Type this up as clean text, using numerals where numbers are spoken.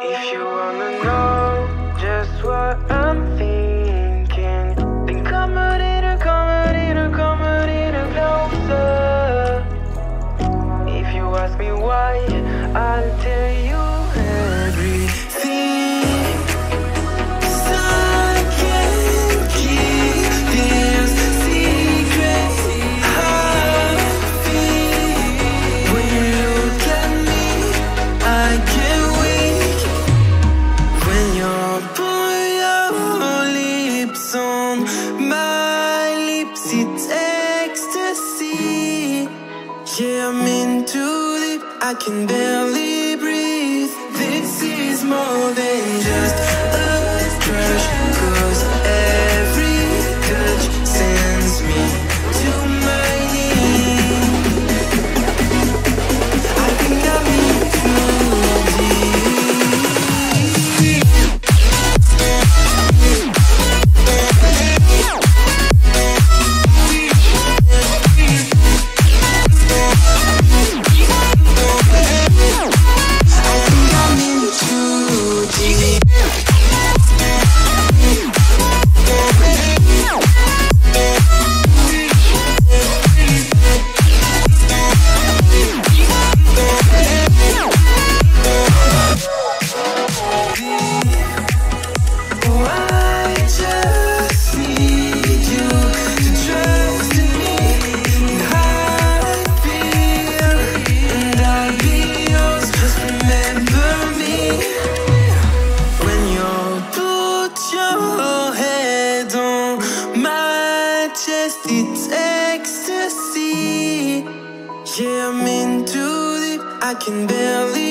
If you wanna know just what I'm thinking, then come a little closer. If you ask me why, I'll tell you everything. 'Cause I can't keep this secret. I feel when you look at me, I get weak. When you put your lips on my lips, it's ecstasy. Yeah, I'm in too deep, I can barely breathe. This is more than just a crush, 'cause every touch sends me to my knees. I think I'm in too deep. It's ecstasy. Yeah, I'm in too deep, I can barely